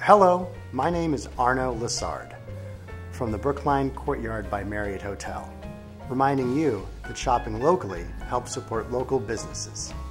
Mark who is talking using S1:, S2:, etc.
S1: Hello, my name is Arnauld Lessard from the Brookline Courtyard by Marriott Hotel, reminding you that shopping locally helps support local businesses.